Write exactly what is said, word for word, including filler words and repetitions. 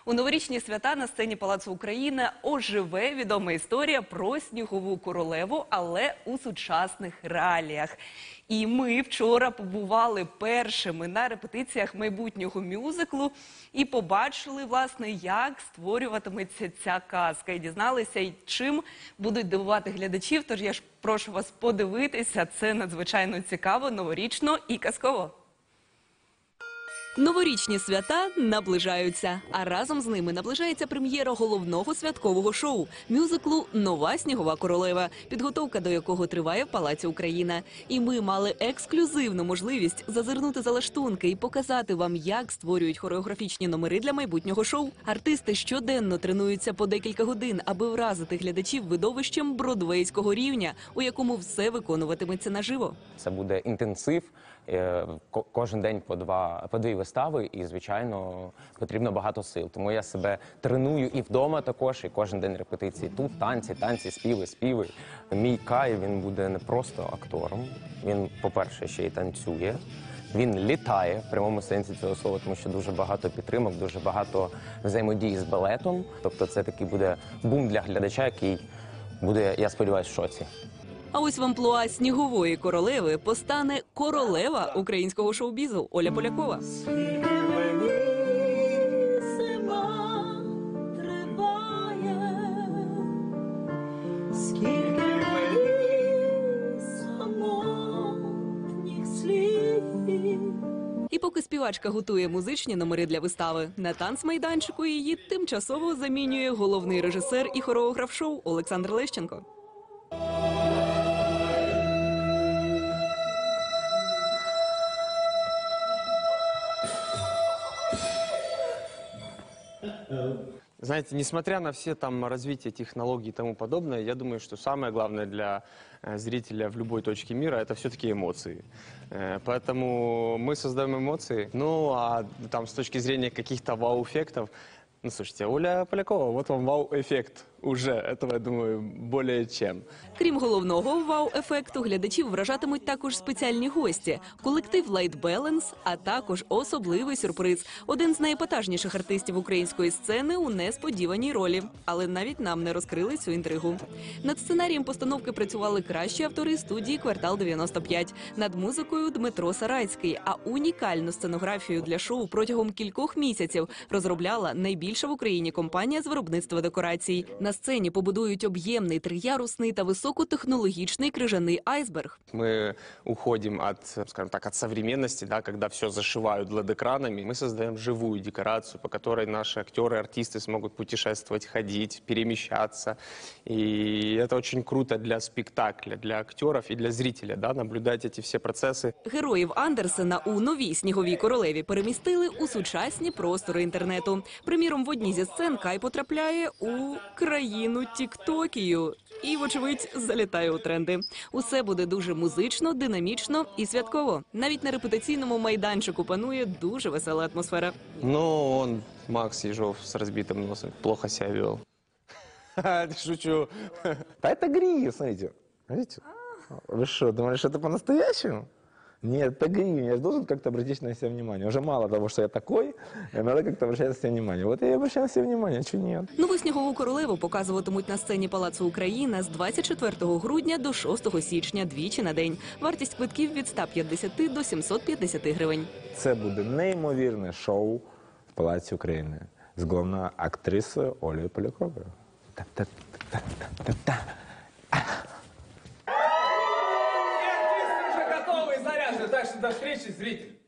У новорічні свята на сцені Палацу Україна оживе відома історія про снігову королеву, але у сучасних реаліях. І ми вчора побували першими на репетиціях майбутнього мюзиклу і побачили, власне, як створюватиметься ця казка. І дізналися, і чим будуть дивувати глядачів. Тож я ж прошу вас подивитися, це надзвичайно цікаво, новорічно і казково. Новорічні свята наближаються, а разом з ними наближається прем'єра головного святкового шоу – мюзиклу «Нова снігова королева», підготовка до якого триває в Палаці Україна. І ми мали ексклюзивну можливість зазирнути за лаштунки і показати вам, як створюють хореографічні номери для майбутнього шоу. Артисти щоденно тренуються по декілька годин, аби вразити глядачів видовищем бродвейського рівня, у якому все виконуватиметься наживо. Це буде інтенсив, кожен день по два, по дві вистави, і, звичайно, потрібно багато сил. Тому я себе треную і вдома також, і кожен день репетиції. Тут танці, танці, співи, співи. Мій Кай, він буде не просто актором, він, по-перше, ще й танцює. Він літає в прямому сенсі цього слова, тому що дуже багато підтримок, дуже багато взаємодії з балетом. Тобто це такий буде бум для глядача, який буде, я сподіваюся, в шоці. А ось в амплуа снігової королеви постане королева українського шоу-бізу Оля Полякова. І поки співачка готує музичні номери для вистави, на танцмайданчику її тимчасово замінює головний режисер і хореограф шоу Олександр Лещенко. Знаете, несмотря на все там развитие технологий и тому подобное, я думаю, что самое главное для зрителя в любой точке мира – это все-таки эмоции. Поэтому мы создаем эмоции. Ну, а там с точки зрения каких-то вау-эффектов, ну, слушайте, Оля Полякова, вот вам вау-эффект. Уже, этого, я думаю, более чем. Крім головного вау-ефекту, глядачів вражатимуть також спеціальні гості – колектив Light Balance, а також особливий сюрприз – один з найепатажніших артистів української сцени у несподіваній ролі. Але навіть нам не розкрили цю інтригу. Над сценарієм постановки працювали кращі автори студії «Квартал дев'яносто п'ять». Над музикою – Дмитро Сарайський. А унікальну сценографію для шоу протягом кількох місяців розробляла найбільша в Україні компанія з виробництва декорацій. На сцені побудують об'ємний, триярусний та високотехнологічний крижаний айсберг. Мы уходим от, скажем так, от современности, да, когда все зашивают эл и ди-экранами. Мы создаем живую декорацию, по которой наши актеры, артисты смогут путешествовать, ходить, перемещаться. И это очень круто для спектакля, для актеров и для зрителя, да, наблюдать эти все процессы. Героїв Андерсена у «Новій сніговій королеві» перемістили у сучасні простори інтернету. Приміром, в одній зі сцен Кай потрапляє у країну Тіктокію і, вочевидь, залітає у тренди. Усе буде дуже музично, динамічно і святково. Навіть на репетиційному майданчику панує дуже весела атмосфера. Ну, он, Макс Ежов, с разбитым носом, плохо себя вел. Шучу. Да это гриф, смотрите. Видите? Вы что, думали, что это по-настоящему? Нет, это гриф. Я же должен как-то обратить на себя внимание. Уже мало того, что я такой, надо как-то обращать на себя внимание. Вот я и обращаю на себя внимание, а что нет? Нову снігову королеву показуватимуть на сцені Палацу Україна з двадцять четвертого грудня до шостого січня двічі на день. Вартість квитків від ста п'ятдесяти до сімсот п'ятдесяти гривень. Це буде неймовірне шоу в Палаці України з головною актрисою Олею Поляковою. Та-та-та-та-та-та. Уже готовы и заряжены, так что до встречи, зритель.